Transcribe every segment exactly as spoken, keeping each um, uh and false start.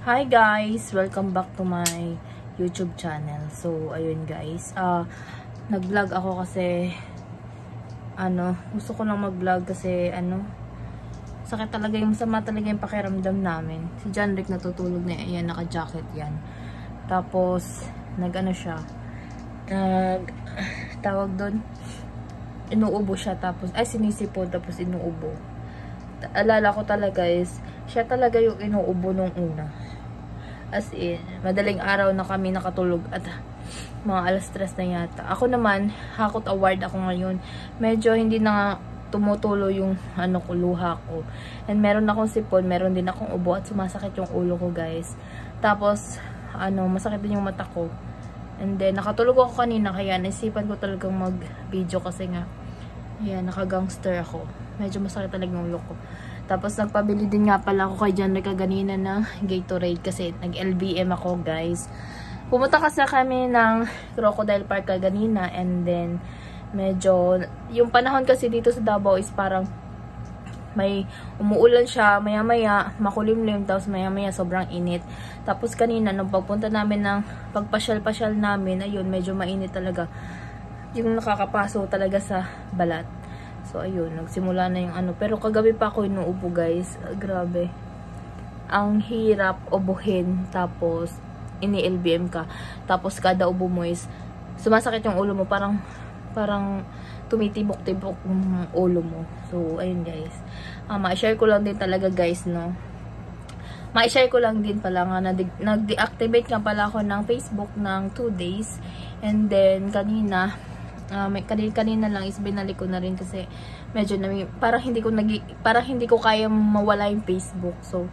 Hi guys! Welcome back to my YouTube channel. So, ayun guys. Uh, nag-vlog ako kasi ano, gusto ko lang mag-vlog kasi ano, sakit talaga yung sama talaga yung pakiramdam namin. Si John Rick natutulog na yan, naka-jacket yan. Tapos, nag-ano siya, nag, tawag doon, inuubo siya tapos, ay sinisipon tapos inuubo. Alala ko talaga is, siya talaga yung inuubo nung una. As in, madaling araw na kami nakatulog at mga alas tres na yata. Ako naman, hakot award ako ngayon. Medyo hindi na tumutulo yung ano ko, luha ko. And meron akong sipon, meron din akong ubo at sumasakit yung ulo ko guys. Tapos, ano, masakit din yung mata ko. And then, nakatulog ako kanina kaya naisipan ko talagang mag-video kasi nga, ayan, naka-gangster ako. Medyo masakit talaga yung ulo ko. Tapos, nagpabili din nga pala ako kay John Rick ganina ng Gatorade kasi nag-L B M ako, guys. Pumunta kasi kami ng Crocodile Park ganina and then, medyo, yung panahon kasi dito sa Davao is parang may umuulan siya, maya-maya, makulimlim, tapos maya-maya sobrang init. Tapos kanina, nung pagpunta namin ng pagpasyal-pasyal namin, ayun, medyo mainit talaga. Yung nakakapaso talaga sa balat. So, ayun, nagsimula na yung ano. Pero kagabi pa ako inuubo, guys. Grabe. Ang hirap ubuhin. Tapos, ini-L B M ka. Tapos, kada ubo mo is, sumasakit yung ulo mo. Parang, parang tumitibok-tibok yung ulo mo. So, ayun, guys. Uh, ma-share ko lang din talaga, guys, no. Ma-share ko lang din pala nga. Nag-deactivate nga pala ako ng Facebook ng two days. And then, kanina, Uh, may, kanina, kanina lang is binalik ko na rin kasi medyo na parang hindi ko nag, parang hindi ko kaya mawala yung Facebook. So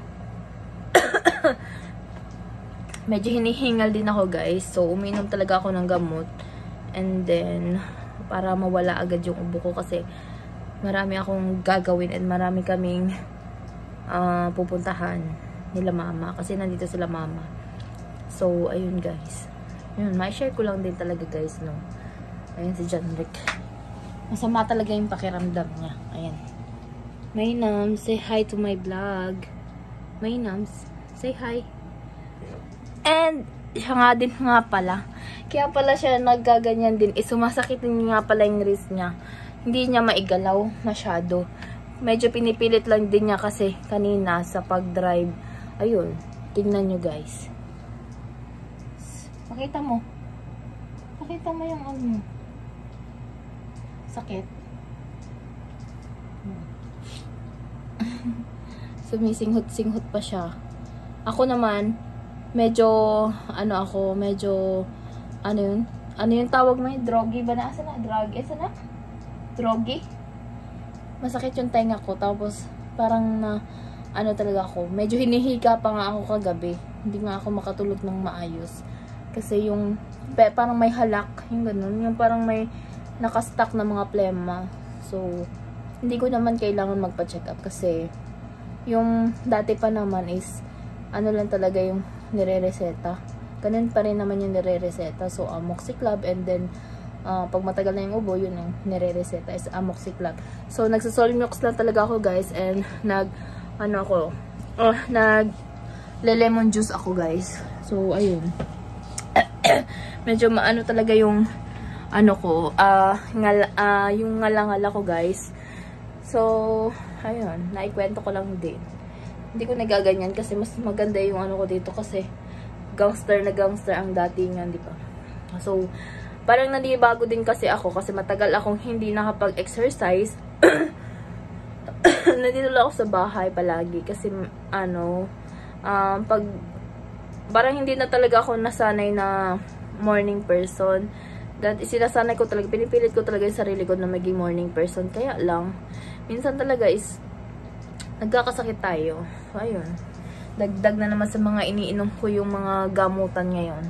medyo hinihingal din ako, guys. So uminom talaga ako ng gamot and then para mawala agad yung ubo ko kasi marami akong gagawin and marami kaming uh, pupuntahan nila mama kasi nandito sila mama. So ayun, guys. Yun, ma-share ko lang din talaga, guys, no. Ayan si John Rick. Masama talaga yung pakiramdam niya. Ayan. May Nams, say hi to my vlog. May Nams, say hi. And, siya nga din nga pala. Kaya pala siya naggaganyan din. Eh, sumasakit din nga pala yung wrist niya. Hindi niya maigalaw masyado. Medyo pinipilit lang din niya kasi kanina sa pag-drive. Ayun. Tingnan nyo, guys. Pakita mo. Pakita mo yung ano. Sakit. Sumisinghot-singhot pa siya. Ako naman, medyo, ano ako, medyo, ano yun? Ano yung tawag mo yun? Drogy ba na? Asa na? Drug? Asa na? Drogy? Masakit yung tenga ko. Tapos, parang na, ano talaga ako. Medyo hinihiga pa nga ako kagabi. Hindi nga ako makatulog ng maayos. Kasi yung, parang may halak. Yung ganun. Yung parang may nakastock na mga plema. So, hindi ko naman kailangan magpa-check up kasi yung dati pa naman is ano lang talaga yung nire-reseta. Ganun pa rin naman yung nire-reseta. So, amoxicillin and then uh, pag matagal na yung ubo, yun yung nire-reseta is amoxicillin. So, nagsasolmux lang talaga ako, guys, and nag ano ako uh, nag le-lemon juice ako, guys. So, ayun. Medyo maano talaga yung ano ko, uh, ngal, uh, yung ngalangala ko, guys. So, ayun, naikwento ko lang din. Hindi ko nagaganyan kasi mas maganda yung ano ko dito kasi gangster na gangster ang datingan, di ba? So, parang nanibago din kasi ako kasi matagal akong hindi nakapag-exercise. Nandito lang ako sa bahay palagi kasi ano, um, pag parang hindi na talaga ako nasanay na morning person. Dati sinasanay ko talaga, pinipilit ko talaga yung sarili ko na maging morning person. Kaya lang, minsan talaga is nagkakasakit tayo. So, ayun. Dagdag na naman sa mga iniinom ko yung mga gamutan ngayon.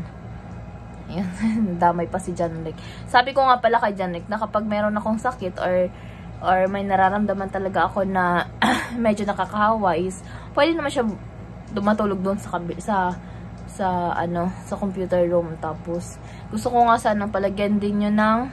Ayan, damay pa si John Rick. Sabi ko nga pala kay John Rick na kapag meron akong sakit or or may nararamdaman talaga ako na medyo nakakahawa is pwede naman siya dumatulog doon sa sa sa ano sa computer room. Tapos gusto ko nga sana palagyan din yun ng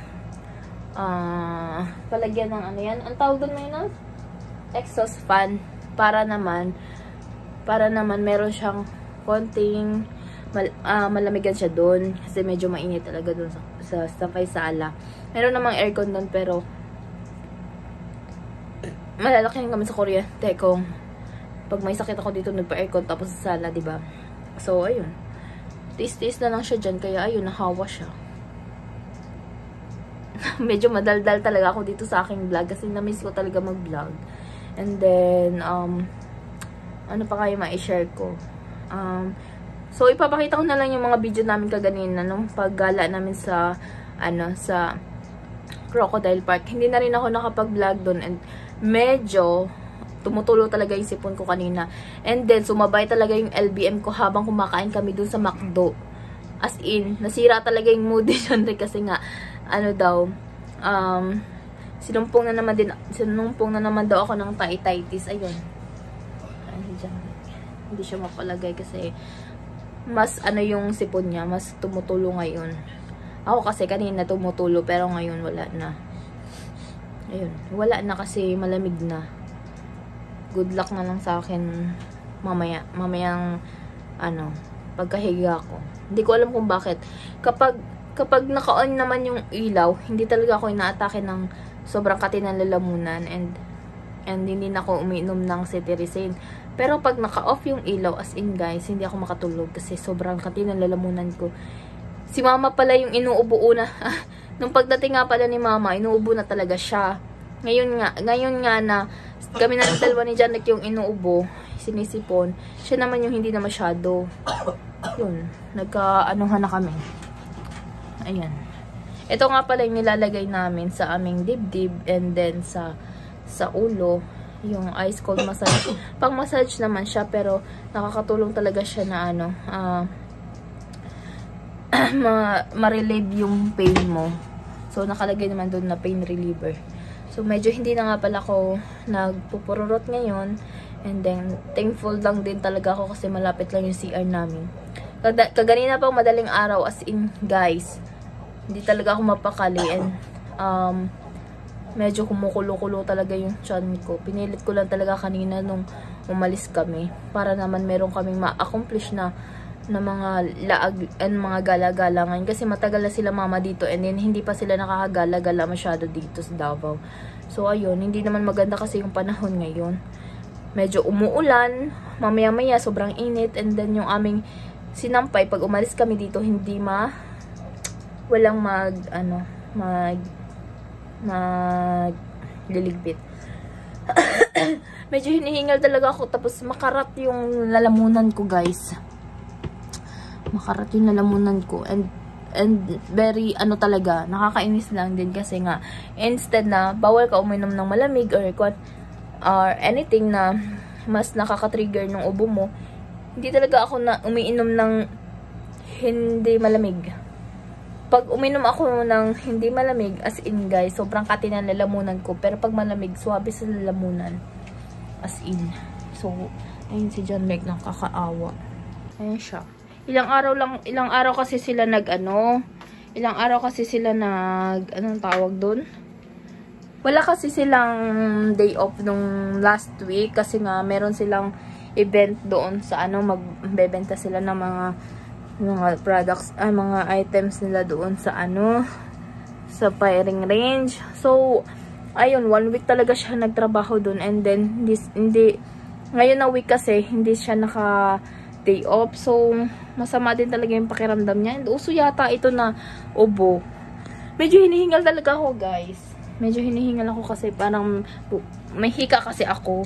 uh, palagyan ng ano yan, ang tawag doon ngayon, exhaust fan, para naman para naman meron siyang konting mal, uh, malamigan siya doon kasi medyo mainit talaga doon sa, sa, sa may sala. Meron namang aircon doon pero malalaki kami sa kuryente kung pag may sakit ako dito nagpa-aircon tapos sa sala, diba? So, ayun. Tiis-tiis na lang siya dyan kaya ayun, nahawa siya. Medyo madaldal talaga ako dito sa aking vlog kasi na-miss ko talaga mag-vlog. And then, um, ano pa kayo ma-share ko? Um, so, ipapakita ko na lang yung mga video namin kaganina nung paggala namin sa, ano, sa Crocodile Park. Hindi na rin ako nakapag-vlog doon and medyo tumutulo talaga yung sipon ko kanina. And then, sumabay talaga yung L B M ko habang kumakain kami doon sa McDo. As in, nasira talaga yung mood dyan kasi nga, ano daw, um, sinumpong na naman din, sinumpong na naman daw ako ng taitis. Ayun. Ay, dyan. Hindi siya mapalagay kasi mas ano yung sipon niya, mas tumutulo ngayon. Ako kasi kanina tumutulo pero ngayon wala na. Ayun, wala na kasi malamig na. Good luck na lang sa akin mamaya, mamayang ano, pagkahiga ko. Hindi ko alam kung bakit. Kapag kapag naka-on naman yung ilaw, hindi talaga ako inaatake ng sobrang kati ng lalamunan and and hindi na ako umiinom ng cetirizine. Pero pag naka-off yung ilaw, as in guys, hindi ako makatulog kasi sobrang kati ng lalamunan ko. Si mama pala yung inuubo na. Nung pagdating nga pala ni mama, inuubo na talaga siya. Ngayon nga, ngayon nga na kami na ng dalawa ni Janek yung inuubo, sinisipon. Siya naman yung hindi na masyado. Yun, nagka-anuhan na kami. Ayan. Ito nga pala yung nilalagay namin sa aming dibdib and then sa sa ulo. Yung ice cold massage. Pang massage naman siya pero nakakatulong talaga siya na ano, ah, uh, ma-relieve yung pain mo. So, nakalagay naman doon na pain reliever. So, medyo hindi na nga pala ako nagpupururot ngayon. And then, thankful lang din talaga ako kasi malapit lang yung C R namin. Kaganina pa madaling araw as in, guys. Hindi talaga ako mapakali and um, medyo kumukulo-kulo talaga yung tiyan ko. Pinilit ko lang talaga kanina nung umalis kami para naman meron kaming ma-accomplish na na mga laag and mga gala-galangan kasi matagal na sila mama dito and then hindi pa sila nakakagala-gala masyado dito sa Davao. So ayun, hindi naman maganda kasi yung panahon ngayon. Medyo umuulan, mamaya-maya sobrang init and then yung aming sinampay pag umalis kami dito hindi ma walang mag ano mag mag liligpit. Medyo hinihingal talaga ako tapos makarat yung lalamunan ko, guys. Makarat yung lalamunan ko and and very ano talaga, nakakainis lang din kasi nga instead na bawal ka uminom ng malamig or or anything na mas nakaka-trigger ng ubo mo, hindi talaga ako na umiinom ng hindi malamig. Pag uminom ako ng hindi malamig, as in guys, sobrang kati ng lalamunan ko. Pero pag malamig, swabe sa lalamunan. As in. So, ayun si John Meg, nakakaawa. Ayun siya. Ilang araw lang, ilang araw kasi sila nag ano, ilang araw kasi sila nag, anong tawag doon? Wala kasi silang day off nung last week kasi nga meron silang event doon sa ano, magbebenta sila ng mga mga products, ay mga items nila doon sa ano, sa firing range. So, ayun, one week talaga siya nagtrabaho doon and then, this, hindi, ngayon na week kasi, hindi siya naka day off. So, masama din talaga yung pakiramdam niya. And uso yata ito na ubo. Medyo hinihingal talaga ako, guys. Medyo hinihingal ako kasi parang may hika kasi ako.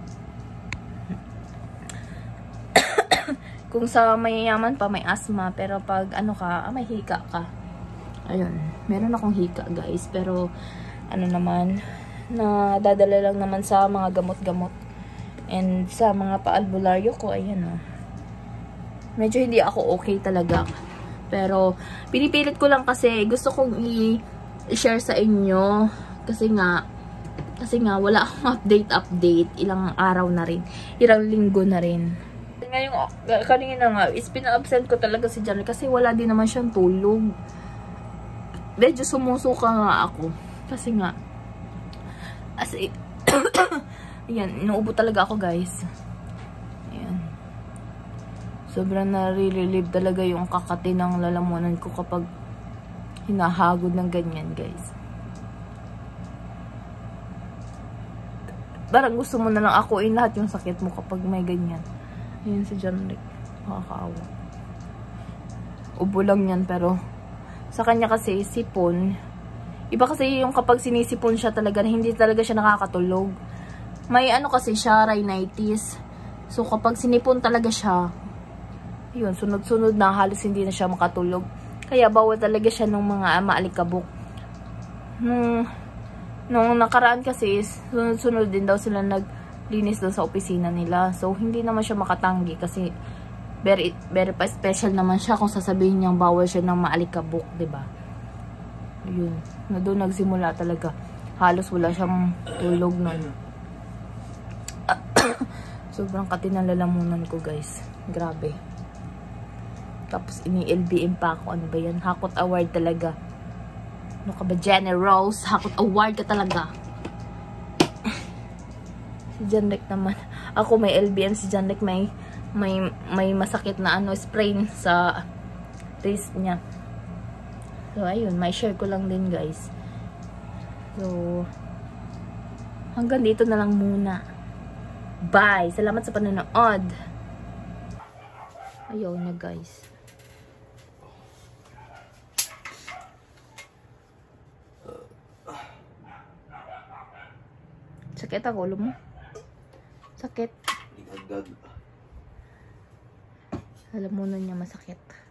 Kung sa mayayaman pa, may asthma. Pero pag ano ka, ah, may hika ka. Ayun. Meron akong hika, guys. Pero, ano naman, na dadala lang naman sa mga gamot-gamot. And sa mga paalbularyo ko, ayan o. Oh. Medyo hindi ako okay talaga. Pero, pinipilit ko lang kasi gusto kong i-share sa inyo. Kasi nga, kasi nga, wala akong update-update. Ilang araw na rin. Ilang linggo na rin. Ngayong, kanina nga, is pina-absent ko talaga si Jan kasi wala din naman siyang tulog. Medyo sumusuka nga ako. Kasi nga, as in, ayan, inuubo talaga ako, guys. Ayan. Sobrang nare-relieve talaga yung kakati ng lalamunan ko kapag hinahagod ng ganyan, guys. Parang gusto mo na lang akuin lahat yung sakit mo kapag may ganyan. Ayun si John Rick. Nakakaawa. Ubo lang yan, pero sa kanya kasi sipon. Iba kasi yung kapag sinisipon siya talaga, hindi talaga siya nakakatulog. May ano kasi siya, rhinitis. So kapag sinipon talaga siya, yun, sunod-sunod na, halos hindi na siya makatulog. Kaya bawal talaga siya ng mga maalikabok. Nung, nung nakaraan kasi, sunod-sunod din daw sila naglinis doon sa opisina nila. So, hindi naman siya makatanggi kasi very, very pa special naman siya kung sasabihin niyang bawal siya ng maalikabok, diba? Yun, na doon nagsimula talaga. Halos wala siyang tulog nun. Sobrang kati ng lalamunan ko, guys. Grabe. Tapos ini-L B M pa ako. Ano ba yan? Hakot award talaga. Ano ka ba, Jenny Rose? Hakot award ka talaga. Si Janrik naman. Ako may L B M. Si Janrik may, may, may masakit na ano, sprain sa wrist niya. So, ayun. May share ko lang din, guys. So, hanggang dito na lang muna. Bye! Salamat sa panonood. Ayaw na, guys. Sakit ang ulo mo? Sakit. Alam mo na niya masakit.